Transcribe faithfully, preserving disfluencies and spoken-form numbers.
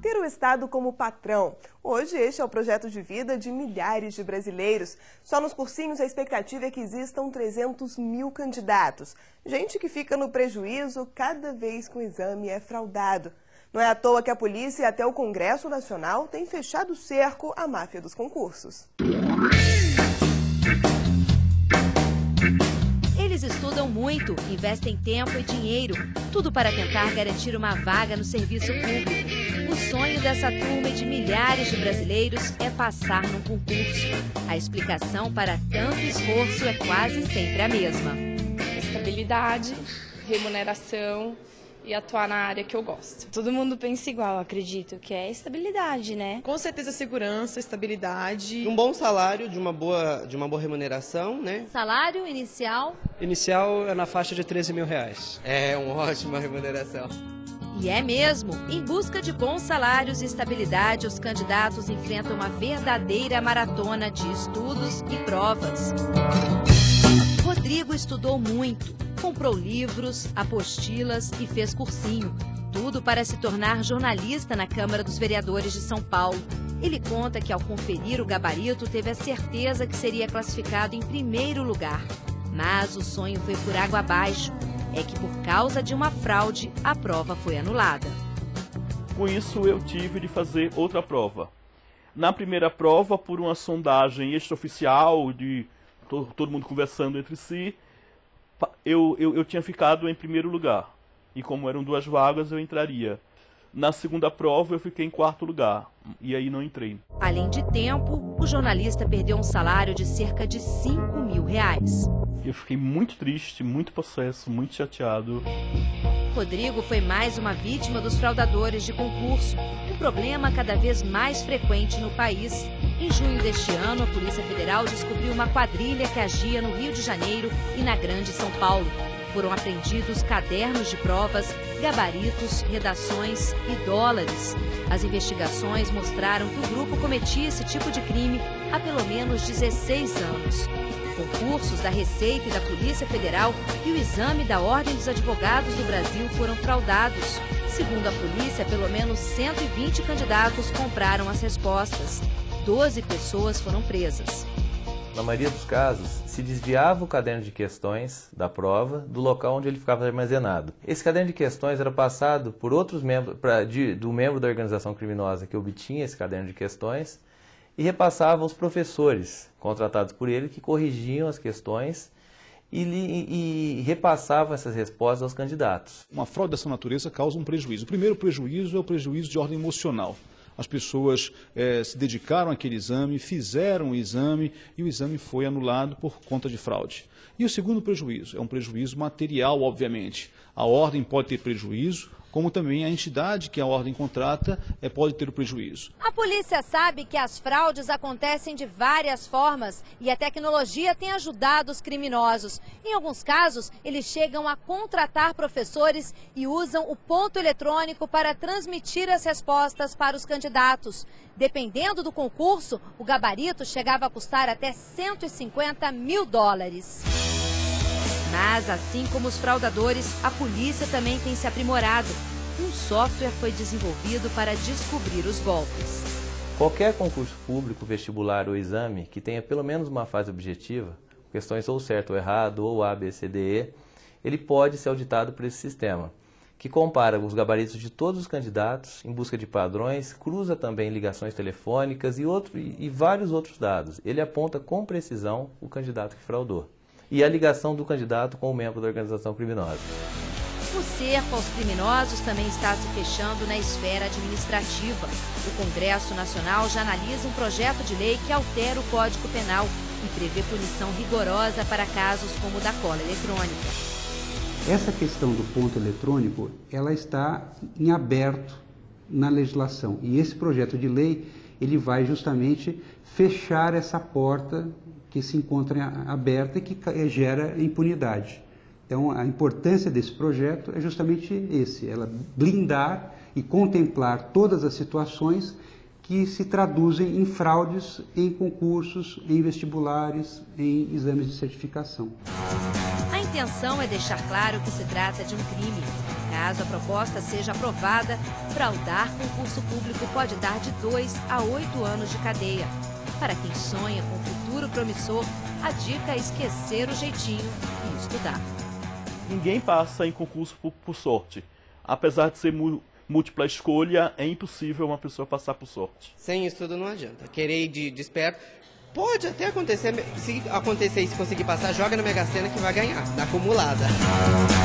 ter o Estado como patrão. Hoje, este é o projeto de vida de milhares de brasileiros. Só nos cursinhos a expectativa é que existam trezentos mil candidatos. Gente que fica no prejuízo cada vez que o exame é fraudado. Não é à toa que a polícia e até o Congresso Nacional têm fechado o cerco à máfia dos concursos. Eles estudam muito, investem tempo e dinheiro, tudo para tentar garantir uma vaga no serviço público. O sonho dessa turma e de milhares de brasileiros é passar num concurso. A explicação para tanto esforço é quase sempre a mesma. Estabilidade, remuneração e atuar na área que eu gosto. Todo mundo pensa igual, acredito, que é estabilidade, né? Com certeza segurança, estabilidade. Um bom salário, de uma boa, de uma boa remuneração, né? Salário inicial? Inicial é na faixa de treze mil reais. É uma ótima remuneração. E é mesmo. Em busca de bons salários e estabilidade, os candidatos enfrentam uma verdadeira maratona de estudos e provas. Rodrigo estudou muito, comprou livros, apostilas e fez cursinho. Tudo para se tornar jornalista na Câmara dos Vereadores de São Paulo. Ele conta que ao conferir o gabarito teve a certeza que seria classificado em primeiro lugar. Mas o sonho foi por água abaixo. É que por causa de uma fraude, a prova foi anulada. Com isso eu tive de fazer outra prova. Na primeira prova, por uma sondagem extraoficial de todo mundo conversando entre si, eu, eu, eu tinha ficado em primeiro lugar. E como eram duas vagas, eu entraria. Na segunda prova, eu fiquei em quarto lugar. E aí não entrei. Além de tempo, o jornalista perdeu um salário de cerca de cinco mil reais. Eu fiquei muito triste, muito possesso, muito chateado. Rodrigo foi mais uma vítima dos fraudadores de concurso. Um problema cada vez mais frequente no país. Em junho deste ano, a Polícia Federal descobriu uma quadrilha que agia no Rio de Janeiro e na Grande São Paulo. Foram apreendidos cadernos de provas, gabaritos, redações e dólares. As investigações mostraram que o grupo cometia esse tipo de crime há pelo menos dezesseis anos. Concursos da Receita e da Polícia Federal e o exame da Ordem dos Advogados do Brasil foram fraudados. Segundo a polícia, pelo menos cento e vinte candidatos compraram as respostas. doze pessoas foram presas. Na maioria dos casos, se desviava o caderno de questões da prova do local onde ele ficava armazenado. Esse caderno de questões era passado por outros membros, pra, de, do membro da organização criminosa que obtinha esse caderno de questões e repassava aos professores contratados por ele que corrigiam as questões e, e, e repassavam essas respostas aos candidatos. Uma fraude dessa natureza causa um prejuízo. O primeiro prejuízo é o prejuízo de ordem emocional. As pessoas eh, se dedicaram àquele exame, fizeram o exame e o exame foi anulado por conta de fraude. E o segundo prejuízo é um prejuízo material, obviamente. A ordem pode ter prejuízo, como também a entidade que a ordem contrata é, pode ter o prejuízo. A polícia sabe que as fraudes acontecem de várias formas e a tecnologia tem ajudado os criminosos. Em alguns casos, eles chegam a contratar professores e usam o ponto eletrônico para transmitir as respostas para os candidatos. Dependendo do concurso, o gabarito chegava a custar até cento e cinquenta mil dólares. Mas, assim como os fraudadores, a polícia também tem se aprimorado. Um software foi desenvolvido para descobrir os golpes. Qualquer concurso público, vestibular ou exame que tenha pelo menos uma fase objetiva, questões ou certo ou errado, ou A, B, C, D, E, ele pode ser auditado por esse sistema, que compara os gabaritos de todos os candidatos em busca de padrões, cruza também ligações telefônicas e, outro, e, e vários outros dados. Ele aponta com precisão o candidato que fraudou e a ligação do candidato com o membro da organização criminosa. O cerco aos criminosos também está se fechando na esfera administrativa. O Congresso Nacional já analisa um projeto de lei que altera o Código Penal e prevê punição rigorosa para casos como o da cola eletrônica. Essa questão do ponto eletrônico, ela está em aberto na legislação. E esse projeto de lei, ele vai justamente fechar essa porta que se encontra aberta e que gera impunidade. Então, a importância desse projeto é justamente esse, ela blindar e contemplar todas as situações que se traduzem em fraudes em concursos, em vestibulares, em exames de certificação. A intenção é deixar claro que se trata de um crime. Caso a proposta seja aprovada, fraudar concurso público pode dar de dois a oito anos de cadeia. Para quem sonha com um futuro promissor, a dica é esquecer o jeitinho e estudar. Ninguém passa em concurso por, por sorte. Apesar de ser mu múltipla escolha, é impossível uma pessoa passar por sorte. Sem estudo não adianta. Querer ir de, de esperto, pode até acontecer. Se acontecer e se conseguir passar, joga na Mega Sena que vai ganhar, na acumulada.